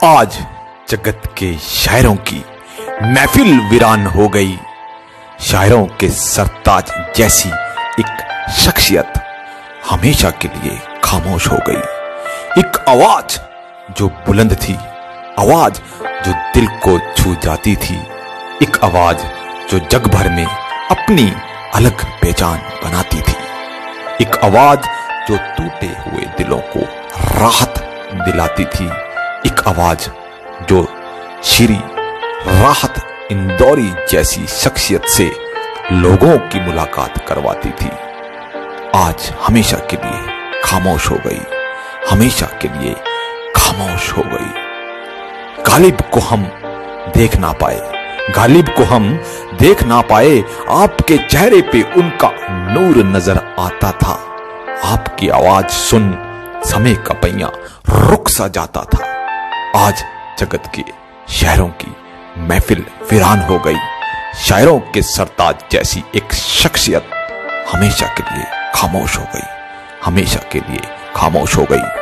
आज जगत के शायरों की महफिल वीरान हो गई। शायरों के सरताज जैसी एक शख्सियत हमेशा के लिए खामोश हो गई। एक आवाज जो बुलंद थी, आवाज जो दिल को छू जाती थी, एक आवाज जो जग भर में अपनी अलग पहचान बनाती थी, एक आवाज जो टूटे हुए दिलों को राहत दिलाती थी, एक आवाज जो श्री राहत इंदौरी जैसी शख्सियत से लोगों की मुलाकात करवाती थी। आज हमेशा के लिए खामोश हो गई, हमेशा के लिए खामोश हो गई। गालिब को हम देख ना पाए, गालिब को हम देख ना पाए, आपके चेहरे पे उनका नूर नजर आता था। आपकी आवाज सुन समय का पहिया रुक सा जाता था। आज जगत के शायरों की महफिल वीरान हो गई। शायरों के सरताज जैसी एक शख्सियत हमेशा के लिए खामोश हो गई, हमेशा के लिए खामोश हो गई।